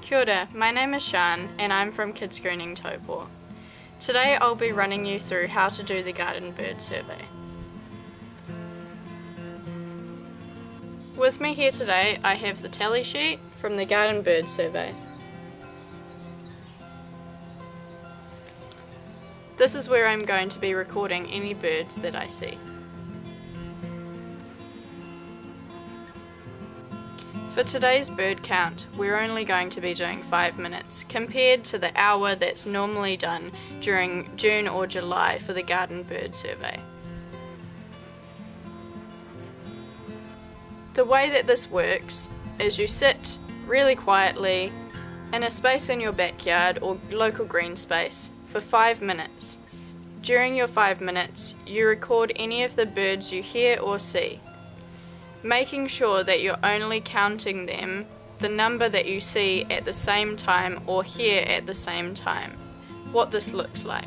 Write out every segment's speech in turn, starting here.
Kia ora, my name is Shan and I'm from Kids Screening Taupō. Today I'll be running you through how to do the garden bird survey. With me here today I have the tally sheet from the garden bird survey. This is where I'm going to be recording any birds that I see. For today's bird count, we're only going to be doing 5 minutes, compared to the hour that's normally done during June or July for the garden bird survey. The way that this works is you sit really quietly in a space in your backyard or local green space for 5 minutes. During your 5 minutes, you record any of the birds you hear or see, making sure that you're only counting them, the number that you see at the same time or hear at the same time. What this looks like.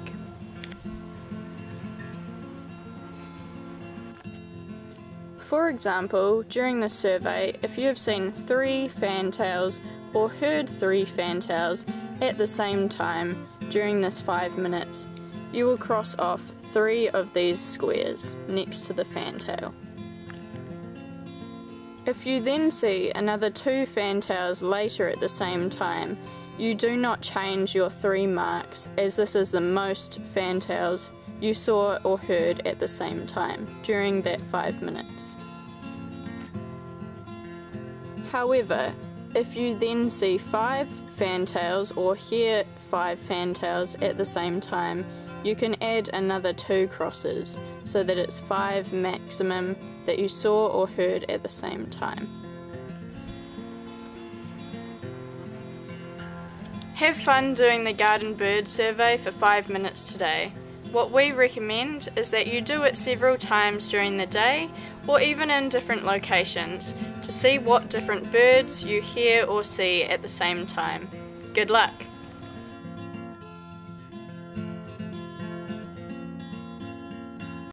For example, during this survey, if you have seen 3 fantails or heard 3 fantails at the same time during this 5 minutes, you will cross off 3 of these squares next to the fantail. If you then see another 2 fantails later at the same time, you do not change your 3 marks, as this is the most fantails you saw or heard at the same time during that 5 minutes. However, if you then see 5 fantails or hear 5 fantails at the same time, you can add another 2 crosses so that it's 5 maximum that you saw or heard at the same time. Have fun doing the garden bird survey for 5 minutes today. What we recommend is that you do it several times during the day or even in different locations to see what different birds you hear or see at the same time. Good luck!